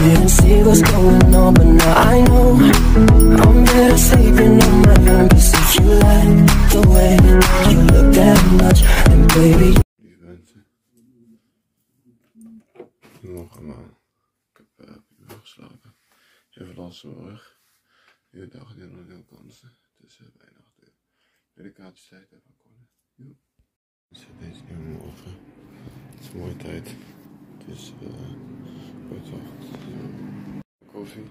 didn't see what's going on, but now I know. I'm better sleeping on my own. Cause if you like the way you look that much, then baby. Lieve mensen, goedemorgen allemaal. Ik heb uur geslapen. Even last van mijn rug. Nu de dag in de kansen. Het is bijna 8 uur. Medicatietijd even akkoorden. Deze nieuwe morgen. Het is een mooie tijd. Het is buiten 8. Koffie.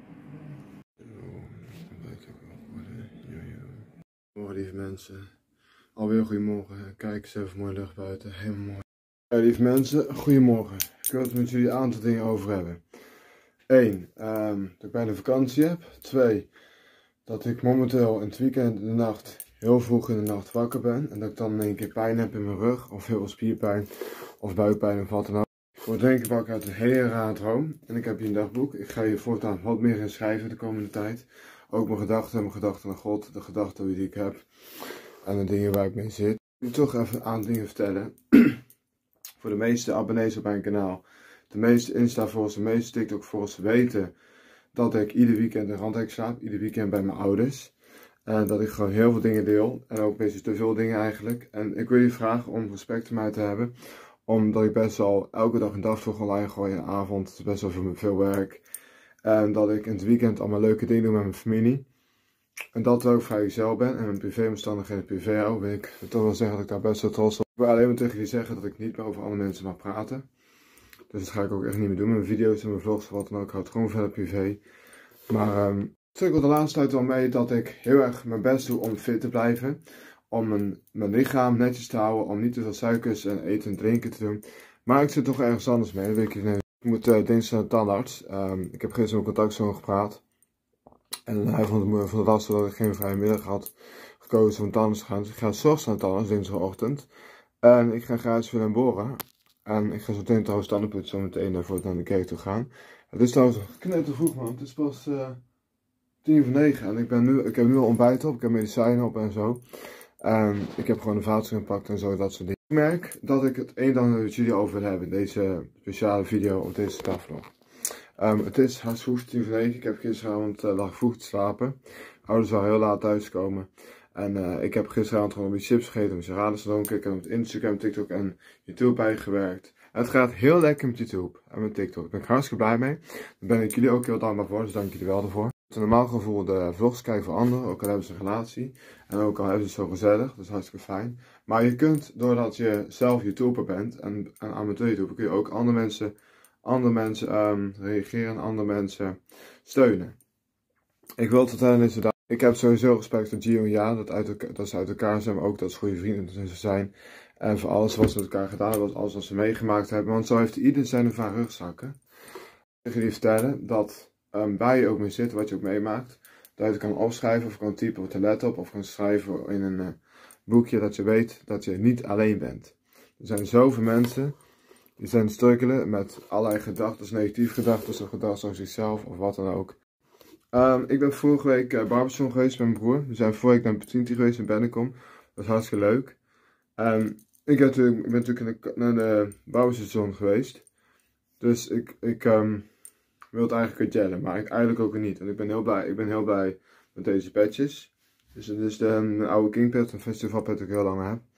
Goedemorgen lieve mensen. Alweer goedemorgen. Kijk eens even mooi lucht buiten. Helemaal mooi. Ja, lieve mensen, goedemorgen. Ik wil het met jullie een aantal dingen over hebben. 1. Dat ik bijna vakantie heb. 2. Dat ik momenteel in het weekend in de nacht heel vroeg in de nacht wakker ben. En dat ik dan in één keer pijn heb in mijn rug. Of heel veel spierpijn. Of buikpijn of wat dan ook. Ik word denk ik wakker uit een hele rare droom. En ik heb hier een dagboek. Ik ga hier voortaan wat meer in schrijven de komende tijd. Ook mijn gedachten aan God. De gedachten die ik heb. En de dingen waar ik mee zit. Ik wil toch even een aantal dingen vertellen. Voor de meeste abonnees op mijn kanaal. De meeste Insta-volgers, de meeste TikTok-volgers weten dat ik ieder weekend in Randijk slaap. Ieder weekend bij mijn ouders. En dat ik gewoon heel veel dingen deel. En ook een beetje te veel dingen eigenlijk. En ik wil je vragen om respect voor mij te hebben. Omdat ik best wel elke dag een dagvlog online gooi in de avond. Het is best wel veel werk. En dat ik in het weekend allemaal leuke dingen doe met mijn familie. En dat ik ook vrijgezel ben en mijn privéomstandigheden privé hou, wil ik toch wel zeggen dat ik daar best wel trots op ben. Ik wil alleen maar tegen jullie zeggen dat ik niet meer over andere mensen mag praten. Dus dat ga ik ook echt niet meer doen. Mijn video's en mijn vlogs en wat dan ook, ik houd het gewoon verder privé. Maar ik wil de laatste tijd wel mee dat ik heel erg mijn best doe om fit te blijven. Om mijn lichaam netjes te houden, om niet te veel suikers en eten en drinken te doen. Maar ik zit toch ergens anders mee, dat weet ik niet. Ik moet dinsdag naar de tandarts. Ik heb gisteren met contactzoon gepraat. En hij vond het lastig dat ik geen vrije middag had gekozen om tandarts te gaan. Dus ik ga 's ochtends naar de tandarts, dinsdagochtend. En ik ga gratis weer naar boren. En ik ga zo meteen trouwens tanden poetsen zo meteen voor naar de kerk toe gaan. Het is trouwens knettervroeg man, het is pas 8:50. En ik heb nu al ontbijt op, ik heb medicijnen op en zo. En ik heb gewoon een vaatje gepakt en zo, dat soort dingen. Ik merk dat ik het een dan met jullie over wil hebben, deze speciale video op deze tafel. Het is haast vroeg 8:50. Ik heb gisteravond lag vroeg te slapen. Ouders waren heel laat thuiskomen. En ik heb gisteravond gewoon een beetje chips gegeten, een salades gedronken. Ik heb met Instagram, TikTok en YouTube bijgewerkt. En het gaat heel lekker met YouTube en met TikTok. Daar ben ik hartstikke blij mee. Daar ben ik jullie ook heel dankbaar voor, dus dank jullie wel ervoor. Het is een normaal gevoel de vlogs kijken voor anderen, ook al hebben ze een relatie. En ook al hebben ze het zo gezellig, dat is hartstikke fijn. Maar je kunt, doordat je zelf YouTuber bent en amateur YouTuber, kun je ook andere mensen reageren en andere mensen steunen. Ik wil het vertellen deze dag. Ik heb sowieso respect voor Gio en Ja, dat ze uit elkaar zijn, maar ook dat ze goede vrienden zijn. En voor alles wat ze met elkaar gedaan hebben, alles wat ze meegemaakt hebben. Want zo heeft ieder zijn of haar rugzakken. Ik wil je vertellen dat waar je ook mee zit, wat je ook meemaakt, dat je het kan opschrijven of kan typen op de laptop of kan schrijven in een boekje, dat je weet dat je niet alleen bent. Er zijn zoveel mensen die zijn struggelen met allerlei gedachten, negatieve gedachten, of gedachten over zichzelf of wat dan ook. Ik ben vorige week barbecue geweest met mijn broer. We zijn vorige week naar Petinti geweest in Bennekom. Dat was hartstikke leuk. Ik ben natuurlijk naar de barbecue geweest. Dus ik wil het eigenlijk vertellen, maar eigenlijk ook niet. En ik ben heel blij met deze patches. Dus het is de oude King Pet, een festivalpet dat ik heel lang heb.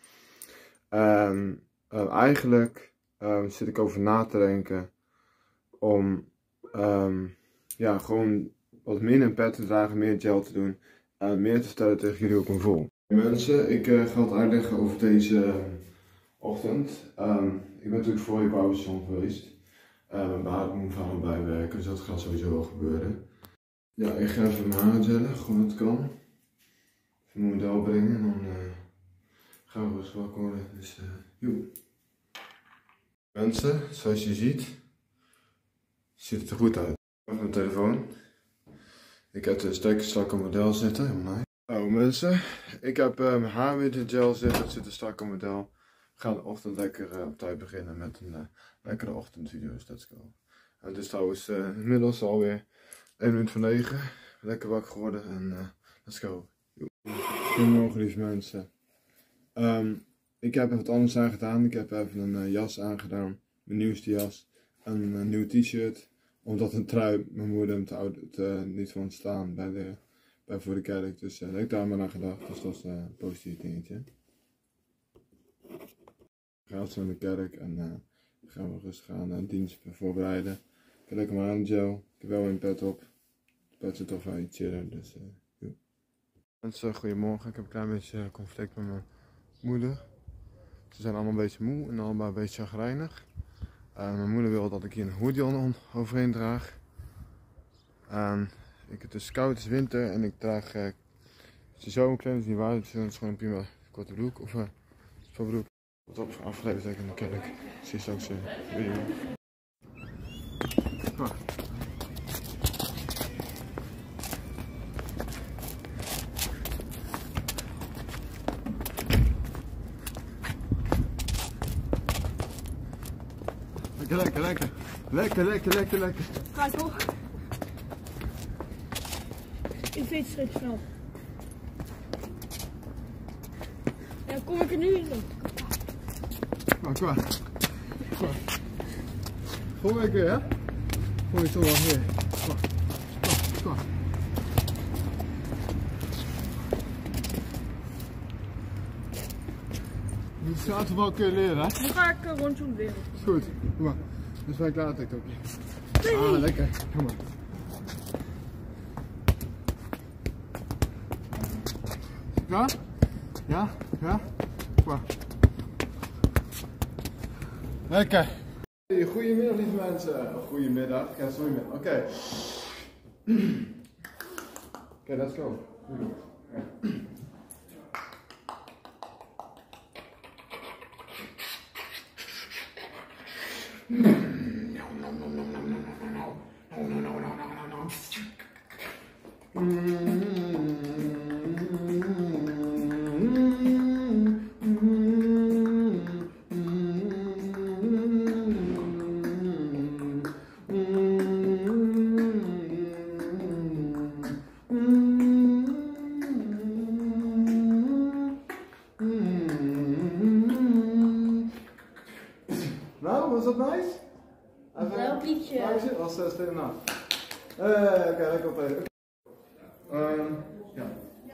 Eigenlijk zit ik over na te denken om ja, gewoon wat minder een pet te dragen, meer gel te doen en meer te vertellen tegen jullie hoe ik me voel. Mensen, ik ga het uitleggen over deze ochtend. Ik ben natuurlijk voor je barbecue geweest. Mijn baard moet van bijwerken, dus dat gaat sowieso wel gebeuren. Ja, ik ga even mijn haar gellen, gewoon het kan. Even mijn model brengen en dan gaan we rustig wakker worden. Dus joe. Mensen, zoals je ziet het er goed uit. Even mijn telefoon. Ik heb de strakke model zitten, helemaal nice. Nou mensen, ik heb mijn haar weer in de gel zitten, het zit een strakke model. We gaan de ochtend lekker op tijd beginnen met een lekkere ochtendvideo, dus let's go. En het is trouwens inmiddels alweer 8:01. Lekker wakker geworden en let's go. Goedemorgen lieve mensen. Ik heb even wat anders aangedaan. Ik heb even een jas aangedaan, mijn nieuwste jas. Een nieuw t-shirt, Omdat een trui, mijn moeder hem niet van staan voor de kerk. Dus daar heb ik daar maar aan gedacht. Dus dat is een positief dingetje. We gaan zo naar de kerk en dan gaan we rustig aan de dienst voorbereiden. Ik heb lekker mijn gel. Ik heb wel een pet op. De pet zit toch wel iets chiller. Dus mensen, goedemorgen. Ik heb een klein beetje conflict met mijn moeder. Ze zijn allemaal een beetje moe en allemaal een beetje chagrijnig. Mijn moeder wil dat ik hier een hoodie overheen draag. Het is koud, het is winter en ik draag de zomerkleding, is niet waar, dus het is gewoon een prima korte broek of broek. Wat op afgeleid in de kerk. Ik zie straks een video. Lekker. Ga toch? Ik fiets steeds snel. Ja, kom ik er nu in? Qua. Gewoon lekker, hè? Gooi je zo wel weer. Qua. Die staat er wel kunnen leren, hè? Dan ga ik rond zo'n wereld. Is goed, kom maar. Dus ben ik klaar, TikTokje. Nee. Ah, lekker. Kom maar. Klaar? Ja? Klaar. Lekker. Goedemiddag, lieve mensen. Goedemiddag. Ja, sorry, man. Oké, let's go. Nou, was dat nice? Welk liedje? Was stil na. Oké, lekker op even. Ja.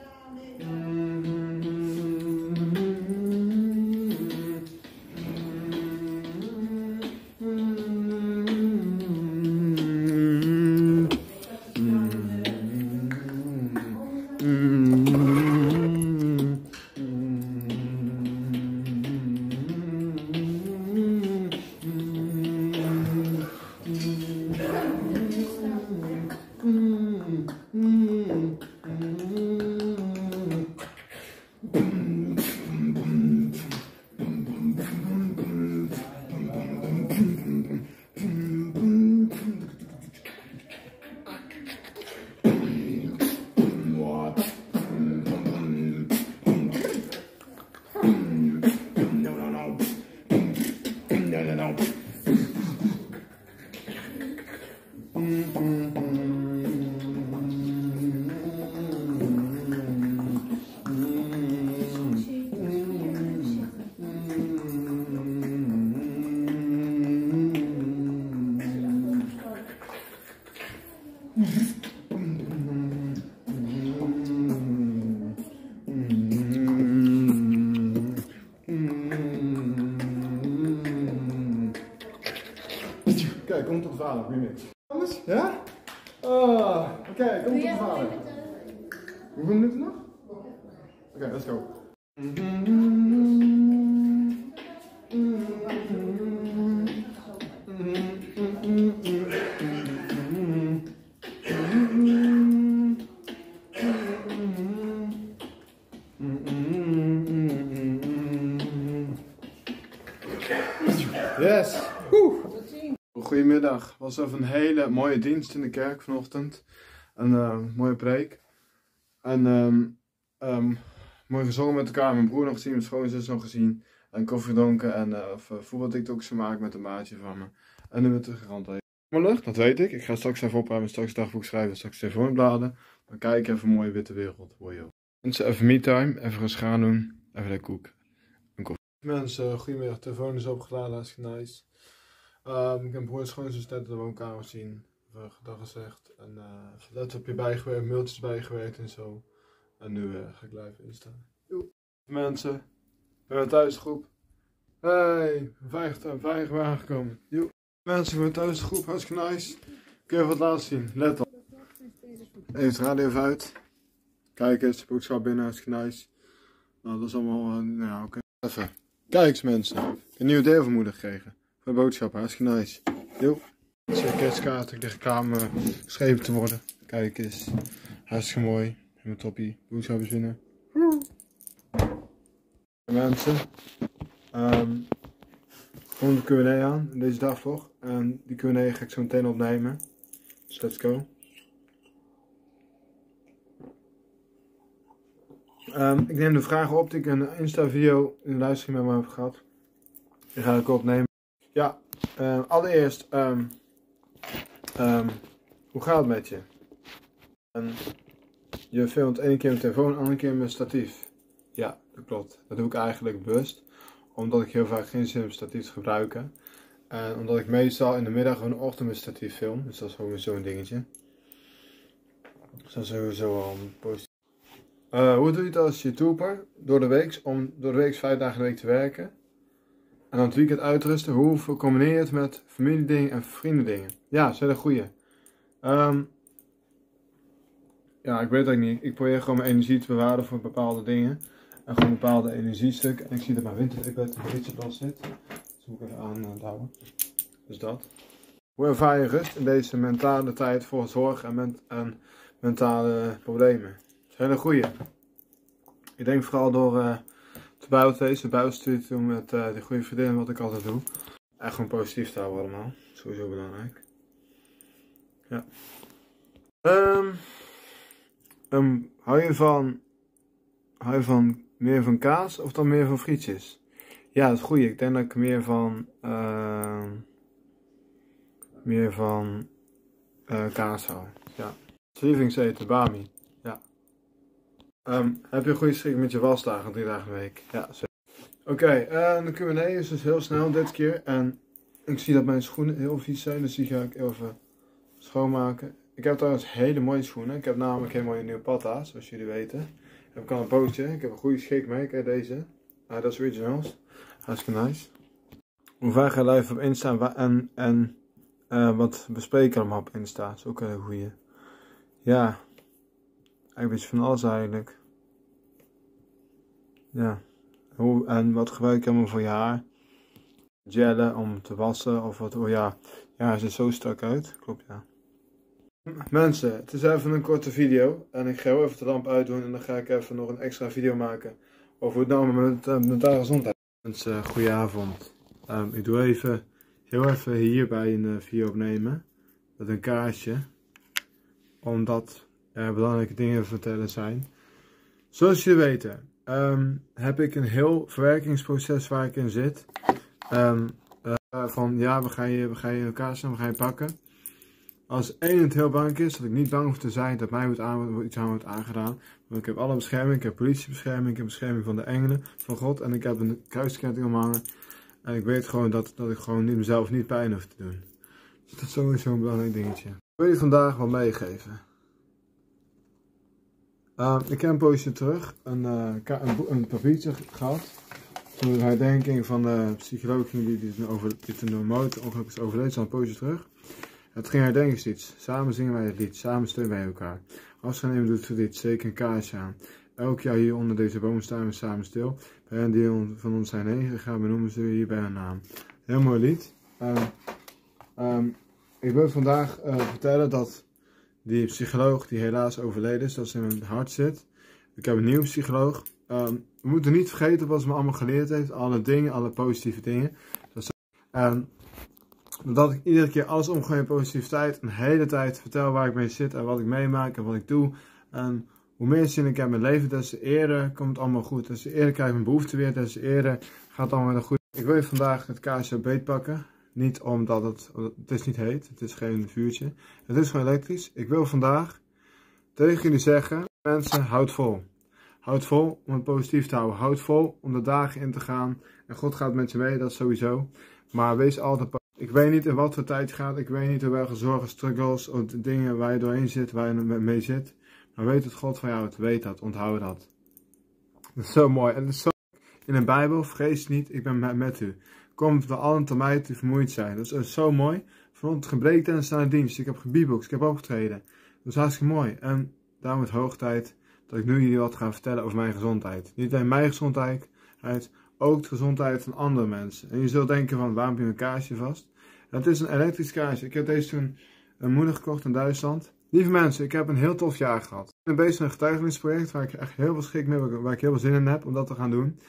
Kijk, kom tot vader, remix. Anders? Ja? Oké, kom tot vader. Hoeveel minuten nog? Oké, let's go. Yes! Goedemiddag. Het was even een hele mooie dienst in de kerk vanochtend. Een mooie preek. En mooi gezongen met elkaar. Mijn broer nog gezien, mijn schoonzus nog gezien. En koffie gedronken en voetbal-tiktoks gemaakt met een maatje van me. En nu weer teruggerand. Maar lucht, dat weet ik. Ik ga straks even opruimen, straks dagboek schrijven, straks telefoon bladen. Dan kijk ik even een mooie witte wereld. Wojo. Mensen, even me-time, even gaan gaan doen. Even de koek. Een koffie. Mensen, goedemiddag. Telefoon is opgeladen, hartstikke nice. Ik heb broer en schoonzus net in de woonkamer zien. gedag gezegd. En let op je bijgewerkt, mailtjes bijgewerkt en zo. En nu ga ik live instaan. Joe. Mensen, we hebben een thuisgroep. Hey, veilig aangekomen. Joe. Mensen, we hebben een thuisgroep, hartstikke nice. Kun je wat laten zien, let op. Even de radio even uit. Kijk eens, boodschap binnen, hartstikke nice. Nou, dat is allemaal, nou oké. Even. Kijk eens mensen, een nieuwe deel van moeder gekregen. Voor de boodschap, hartstikke nice. Joe. Kerstkaart, ik lig de kamer geschreven te worden. Kijk eens, hartstikke mooi. Helemaal toppie, boodschap is binnen. Mensen, komt de Q&A aan in deze dagvlog. En die Q&A ga ik zo meteen opnemen. Dus let's go. Ik neem de vragen op die ik in een Insta-video in de livestream met me heb gehad. Die ga ik opnemen. Ja, allereerst, hoe gaat het met je? Je filmt 1 keer met telefoon, de andere keer met statief. Ja, dat klopt. Dat doe ik eigenlijk bewust. Omdat ik heel vaak geen zin heb statief te gebruiken. En omdat ik meestal in de middag of in de ochtend met statief film. Dus dat is gewoon zo'n dingetje. Dus dat is sowieso al positief. Hoe doe je het als YouTuber? Door de week 5 dagen in de week te werken. En dan het weekend uitrusten. Hoe combineer je het met familiedingen en vriendendingen? Ja, dat is een hele goeie. Ja, ik weet het niet. Ik probeer gewoon mijn energie te bewaren voor bepaalde dingen. En gewoon bepaalde energiestukken. En ik zie dat mijn winterbed in de fietsenplas zit. Dus moet ik even aanhouden. Dus dat. Hoe ervaar je rust in deze mentale tijd voor zorg en mentale problemen? Dat is een hele goeie. Ik denk vooral door te buitenstudie te doen met de goede vriendinnen wat ik altijd doe. En gewoon positief te houden allemaal. Sowieso belangrijk. Ja. Hou je van meer van kaas of dan meer van frietjes? Ja, dat is goed. Ik denk dat ik meer van kaas hou. Ja. Lievelingseten, bami. Ja. Heb je een goede schik met je wasdagen 3 dagen in de week? Ja, zeker. Oké, de Q&A is dus heel snel dit keer. En ik zie dat mijn schoenen heel vies zijn, dus die ga ik even schoonmaken. Ik heb trouwens hele mooie schoenen. Ik heb namelijk hele mooie nieuwe patta's, zoals jullie weten. Heb ik al een pootje. Ik heb een goede schik mee. Kijk deze. Dat is originals. Hartstikke nice. Hoe vaak ga je live op Insta en wat bespreken allemaal op Insta? Dat is ook een hele goeie. Ja. Eigenlijk een beetje van alles eigenlijk. Ja. En wat gebruik je allemaal voor je haar? Gelen om te wassen of wat. Oh ja. Ja, het ziet zo strak uit. Klopt, ja. Mensen, het is even een korte video en ik ga heel even de lamp uitdoen en dan ga ik even nog een extra video maken over hoe het nou met mentale gezondheid. Mensen, goedenavond. Ik doe heel even hierbij een video opnemen met een kaarsje, omdat er belangrijke dingen te vertellen zijn. Zoals jullie weten heb ik een heel verwerkingsproces waar ik in zit. Van ja, we gaan je kaarsje, we gaan je pakken. Als één het heel belangrijk is, dat ik niet bang hoef te zijn dat mij iets aan wordt aangedaan. Want ik heb alle bescherming, ik heb politiebescherming, ik heb bescherming van de engelen, van God. En ik heb een kruisketting omhangen. En ik weet gewoon dat ik gewoon mezelf niet pijn hoef te doen. Dus dat is sowieso een belangrijk dingetje. Ik wil je vandaag wat meegeven. Ik heb een poosje terug een papiertje gehad. Voor de herdenking van de psycholoog die toen door een motorongeluk is overleden, zo'n poosje terug. Het ging herdenkingslied. Samen zingen wij het lied. Samen steunen wij elkaar. Afscheid nemen doet verdriet. Zeker een kaarsje aan. Elk jaar hier onder deze boom staan we samen stil. Bij hen die van ons zijn heen gegaan, benoemen ze hier bij hun naam. Heel mooi lied. Ik wil vandaag vertellen dat die psycholoog die helaas overleden is, dat ze in mijn hart zit. Ik heb een nieuwe psycholoog. We moeten niet vergeten wat ze me allemaal geleerd heeft. Alle dingen, alle positieve dingen. Dat ik iedere keer alles omgooi in positiviteit. Een hele tijd vertel waar ik mee zit en wat ik meemaak en wat ik doe. En hoe meer zin ik heb in mijn leven, des te eerder komt het allemaal goed. Des te eerder krijg ik mijn behoefte weer, des te eerder gaat het allemaal weer goed. Ik wil je vandaag het kaarsje beetpakken. Niet omdat het is niet heet, het is geen vuurtje. Het is gewoon elektrisch. Ik wil vandaag tegen jullie zeggen, mensen, houd vol. Houd vol om het positief te houden. Houd vol om de dagen in te gaan. En God gaat met je mee, dat sowieso. Maar wees altijd positief. Ik weet niet in wat voor tijd je gaat. Ik weet niet in welke zorgen, struggles of dingen waar je doorheen zit, waar je mee zit. Maar weet dat God van jou het. Weet dat. Onthoud dat. Dat is zo mooi. En dat is zo in de Bijbel. Vrees niet, ik ben met u. Kom voor allen tot mij die vermoeid zijn. Dat is zo mooi. Vanochtend gebreektennis aan de dienst. Ik heb gebieboekt. Ik heb opgetreden. Dat is hartstikke mooi. En daarom is het hoog tijd dat ik nu jullie wat ga vertellen over mijn gezondheid. Niet alleen mijn gezondheid, ook de gezondheid van andere mensen. En je zult denken van, waarom heb je een kaarsje vast? En het is een elektrisch kaarsje. Ik heb deze toen een moeder gekocht in Duitsland. Lieve mensen, ik heb een heel tof jaar gehad. Ik ben bezig met een getuigenisproject waar ik echt heel veel schik mee heb, waar ik heel veel zin in heb om dat te gaan doen.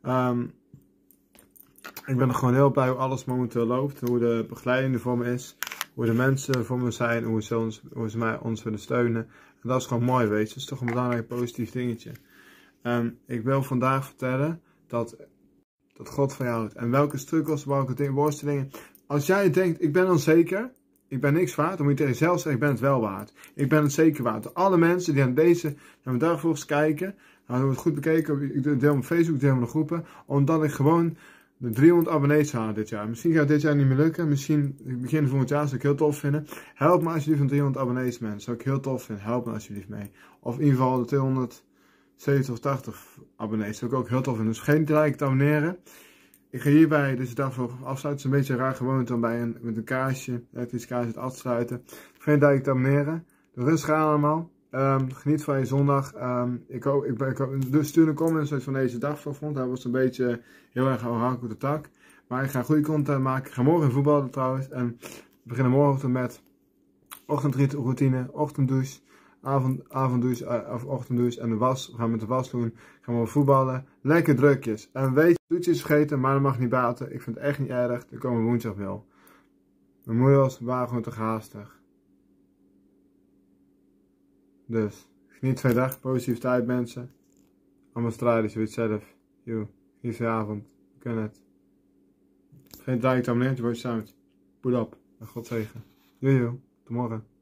Ik ben er gewoon heel blij hoe alles momenteel loopt, hoe de begeleiding voor me is, hoe de mensen voor me zijn, hoe ze ons willen steunen. En dat is gewoon mooi, weet je. Dat is toch een belangrijk positief dingetje. Ik wil vandaag vertellen dat God van jou houdt. En welke struggles, welke worstelingen. Als jij denkt, ik ben onzeker, ik ben niks waard, dan moet je tegen jezelf zeggen, ik ben het wel waard. Ik ben het zeker waard. Alle mensen die naar mijn dagvlogs kijken, nou, we het goed bekeken, ik deel op Facebook, ik deel op de groepen, omdat ik gewoon de 300 abonnees haal dit jaar. Misschien gaat het dit jaar niet meer lukken, misschien begin volgend jaar, zou ik heel tof vinden. Help me alsjeblieft van 300 abonnees, mensen. Zou ik heel tof vinden. Help me alsjeblieft mee. Of in ieder geval de 270 of 80 abonnees. Zou ik ook heel tof vinden. Dus vergeet niet gelijk te abonneren. Ik ga hierbij deze dagvlog afsluiten. Het is een beetje raar gewoonte om met een kaarsje, elektrisch kaarsje het af te sluiten. Vergeet niet te abonneren. Rustig aan allemaal. Geniet van je zondag. Stuur een comment van deze dagvlog vond. Hij was een beetje heel erg afhankelijk op de tak. Maar ik ga goede content maken. Ik ga morgen voetballen trouwens. En we beginnen morgen met ochtendroutine, ochtenddouche, avonddouche of ochtenddouche en de was. We gaan met de was doen. Gaan we voetballen. Lekker drukjes. En weet je, toetjes vergeten, maar dat mag niet baten. Ik vind het echt niet erg. Er komen woensdag wel. Mijn moeder waren gewoon te haastig. Dus, geniet van je dag, positiviteit mensen. Allemaal strijden, je weet zelf. Geniet van je avond, we kunnen het. Geen duik te abonneren, je wordt samen. Put op, en God zegen. Jojo, tot morgen.